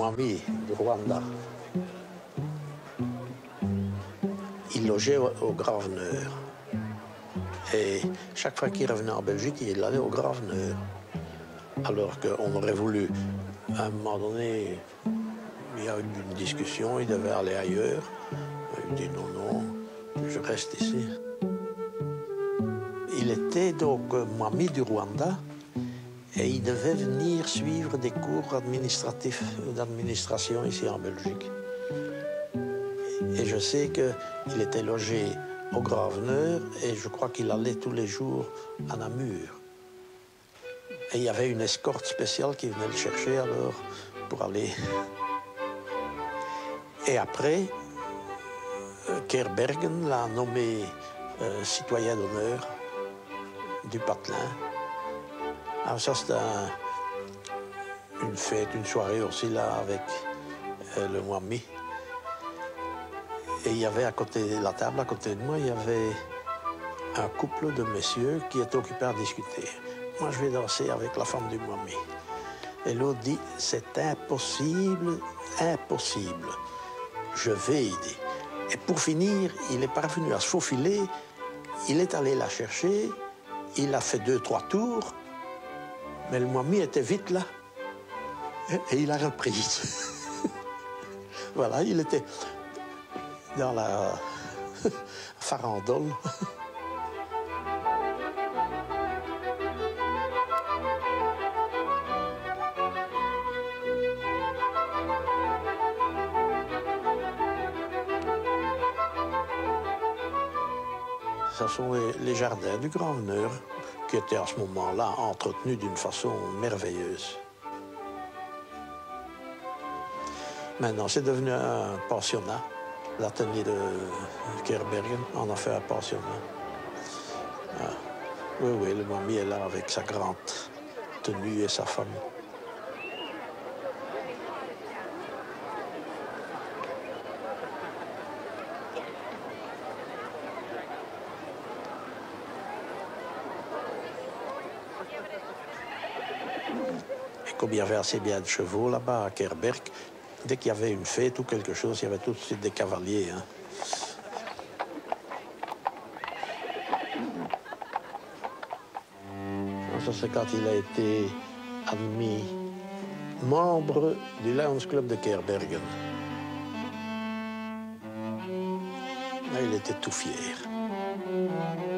Mwami du Rwanda. Il logeait au Graveneur. Et chaque fois qu'il revenait en Belgique, il allait au Graveneur. Alors qu'on aurait voulu, à un moment donné, il y a eu une discussion, il devait aller ailleurs. Il dit non, non, je reste ici. Il était donc Mwami du Rwanda et il devait venir suivre des cours administratifs d'administration ici en Belgique. Et je sais qu'il était logé au Graveneur et je crois qu'il allait tous les jours à Namur. Et il y avait une escorte spéciale qui venait le chercher alors pour aller. Et après, Kerbergen l'a nommé citoyen d'honneur du Patelin. Alors ça c'était une fête, une soirée aussi là avec le Mwami. Et il y avait à côté de la table, à côté de moi, il y avait un couple de messieurs qui étaient occupés à discuter. Moi, je vais danser avec la femme du Mwami. Et l'autre dit, c'est impossible, impossible. Je vais aider. Et pour finir, il est parvenu à se faufiler, il est allé la chercher, il a fait 2-3 tours, mais le Mwami était vite là. Et il a repris. Voilà, il était dans la farandole. Ce sont les jardins du Graveneur qui étaient à ce moment-là entretenus d'une façon merveilleuse. Maintenant, c'est devenu un pensionnat. L'atelier de Kerbergen en a fait un pensionnat. Ah. Oui, oui, le Mwami est là avec sa grande tenue et sa femme. Et comme il y avait assez bien de chevaux là-bas à Kerberg, dès qu'il y avait une fête ou quelque chose, il y avait tout de suite des cavaliers. Hein. Ça, c'est quand il a été admis membre du Lions Club de Kerbergen. Là, il était tout fier.